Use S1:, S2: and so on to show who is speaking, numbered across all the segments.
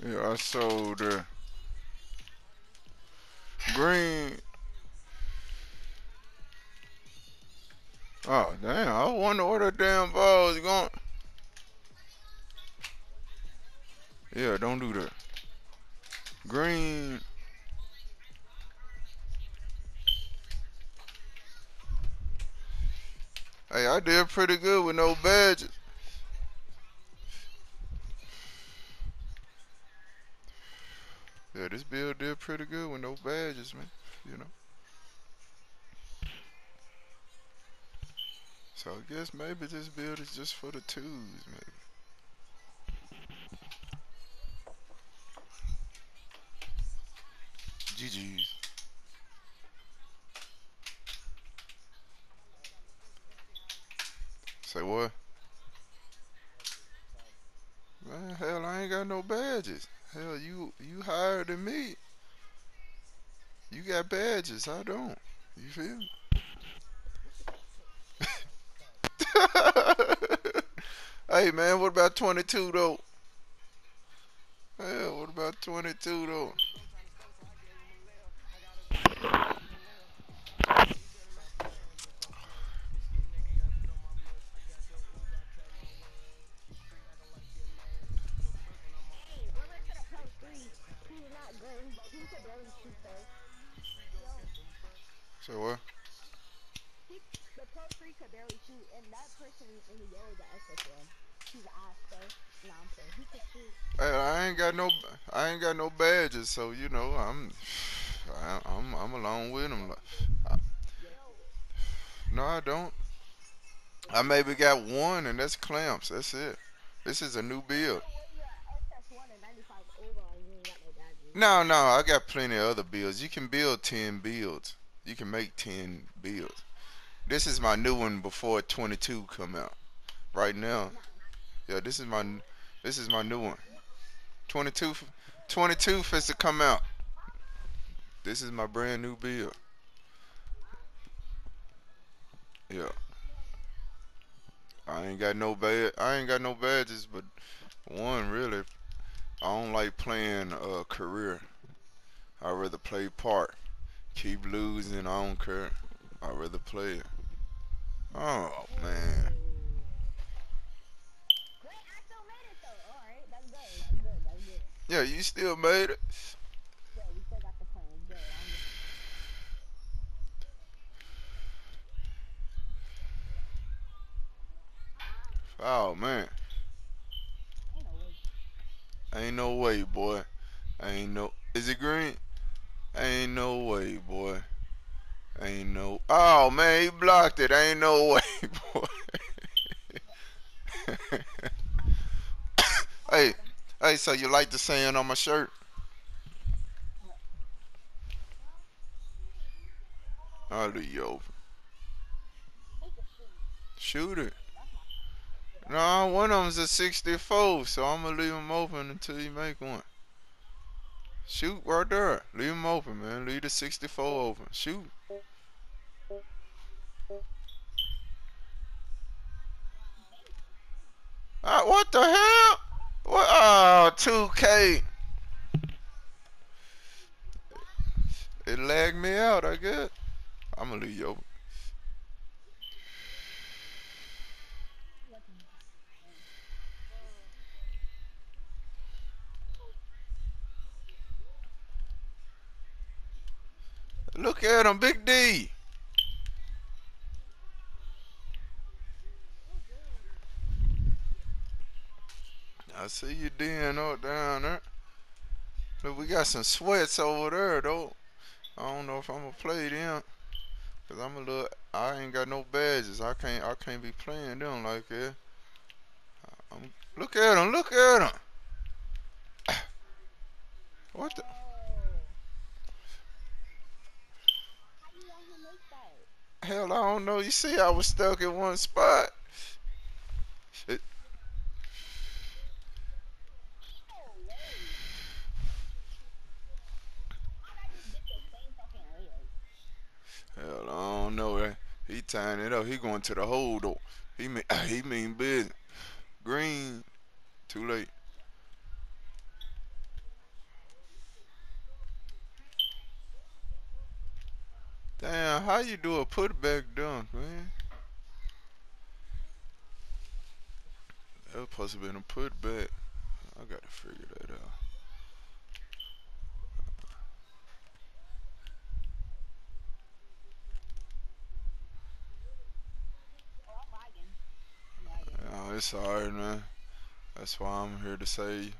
S1: Yeah, I sold green. Oh damn! I wonder where the damn ball is going. Yeah, don't do that. Green. Hey, I did pretty good with no badges. Yeah, this build did pretty good with no badges, man. You know. So I guess maybe this build is just for the twos, maybe. GG's. Say what? Man, hell, I ain't got no badges. Hell, you higher than me. You got badges. I don't. You feel me? Hey man, what about 22 though? Hell, what about 22 though? Say what? Hey, I ain't got no badges, so you know, I'm along with them. No, I don't. I maybe got one, and that's clamps. That's it. This is a new build. No, no, I got plenty of other builds. You can build 10 builds. You can make 10 builds. This is my new one before 22 come out. Right now, yeah, this is my new one. 22, 22 fits to come out. This is my brand new build. Yeah, I ain't got no badges, but one really. I don't like playing career. I rather play part. Keep losing, I don't care. I rather play it. Oh man. Yeah, you still made it. Oh man. Ain't no way, boy. Ain't no. Is it green? Ain't no way, boy. Ain't no. Oh man, he blocked it. Ain't no way, boy. Hey, hey. So you like the saying on my shirt? I'll leave you open. Shoot it. No, one of them's a 64, so I'm gonna leave him open until you make one. Shoot right there. Leave him open, man. Leave the 64 open. Shoot. What the hell? What? Oh, 2K. It lagged me out, I guess. I'm gonna leave you open. Look at him, Big D. I see you down there. Look, we got some sweats over there, though. I don't know if I'm gonna play them. Cause I'm a little, I ain't got no badges. I can't be playing them like that. Look at him, look at him. What the? Hell, I don't know. You see, I was stuck in one spot. It, hell, I don't know. He tying it up. He going to the hole though. He mean business. Green, too late. Damn, how you do a putback dunk, man? That was supposed to be a putback. I gotta figure that out. Oh, it's alright, man. That's why I'm here to say,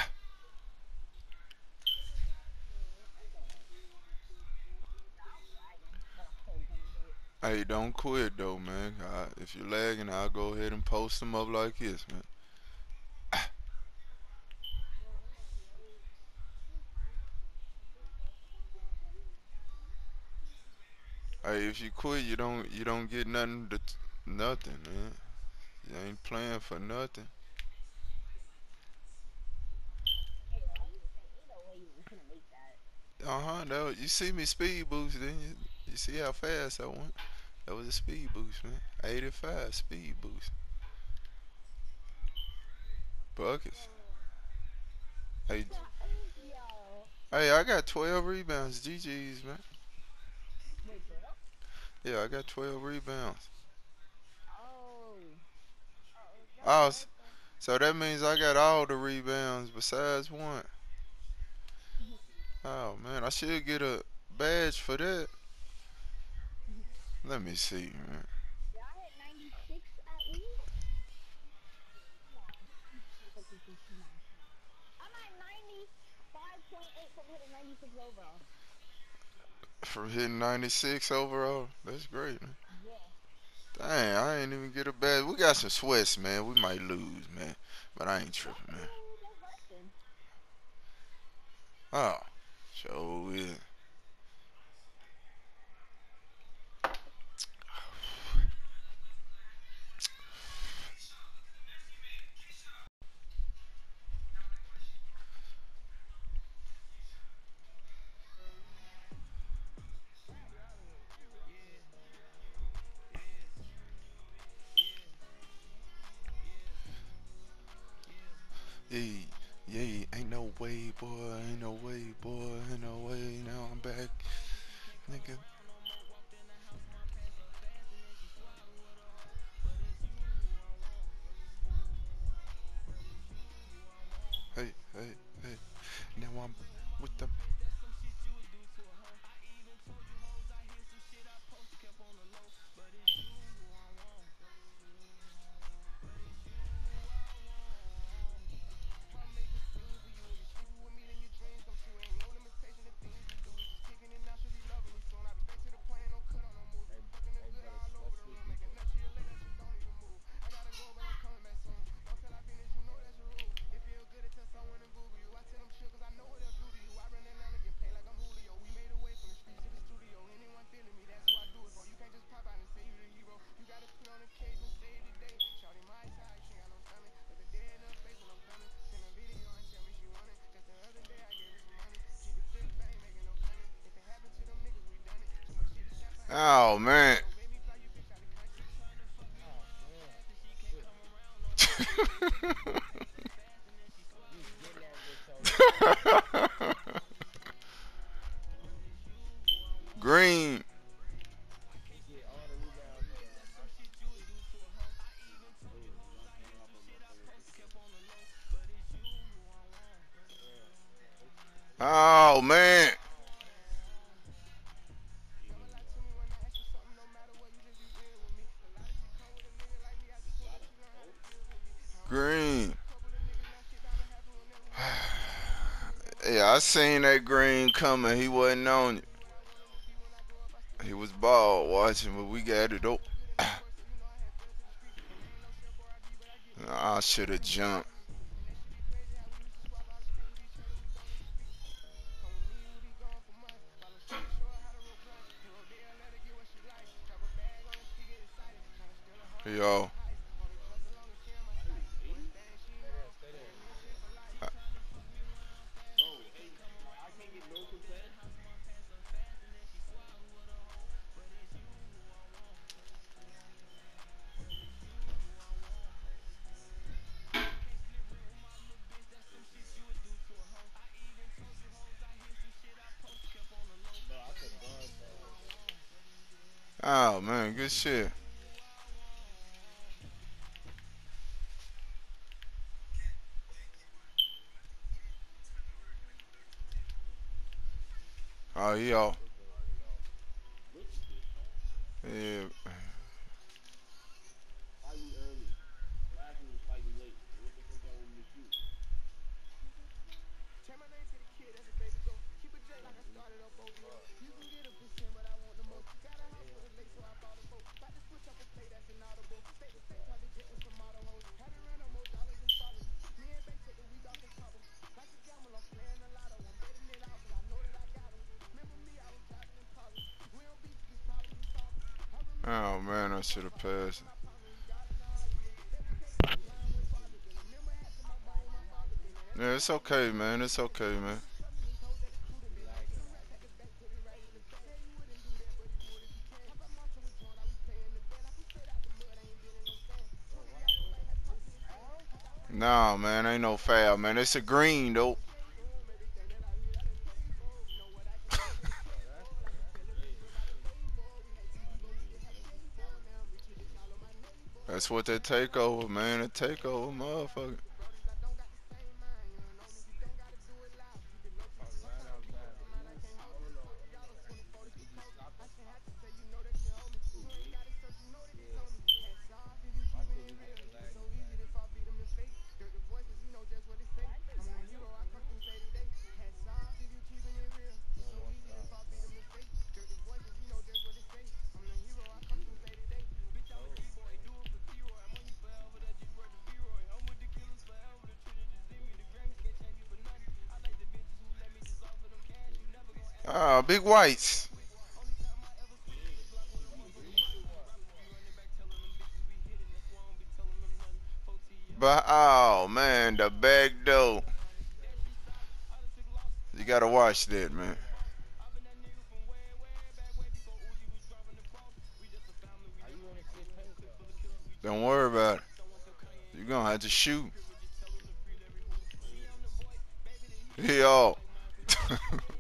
S1: hey, don't quit though, man. If you're lagging, I'll go ahead and post them up like this, man. Hey, if you quit, you don't get nothing. Nothing, man. You ain't playing for nothing. Uh-huh. That, you see me speed boost, didn't you? You see how fast I went? That was a speed boost, man. 85 speed boost. Buckets. Hey, hey, I got 12 rebounds. GG's, man. Yeah, I got 12 rebounds. Oh, so that means I got all the rebounds besides one. Oh man, I should get a badge for that. Let me see, man. From hitting 96 overall, that's great, man. Dang, I ain't even get a badge. We got some sweats, man. We might lose, man, but I ain't tripping, man. Oh, so yeah. Yeah, yeah, ain't no way, boy, ain't no way, boy, ain't no way. Now I'm back, nigga. Hey, hey, hey. Now I'm with the. Oh man. Green. Oh man. Green. Yeah, I seen that green coming. He wasn't on it. He was ball watching, but we got it. Oh, I should have jumped. Yo. man, good shit. Oh, he all. Yeah. Oh man, I should have passed. Yeah, it's okay, man. It's okay, man. Nah, man, ain't no foul, man. It's a green though. That's what they take over, man. They take over, motherfucker. Ah, big whites. But oh man, the back door. You gotta watch that, man. Don't worry about it. You're gonna have to shoot. Yo.